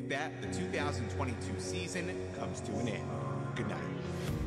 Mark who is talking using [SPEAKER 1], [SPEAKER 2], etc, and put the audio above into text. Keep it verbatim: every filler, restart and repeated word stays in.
[SPEAKER 1] with that, the two thousand twenty-two season comes to an end. Good night.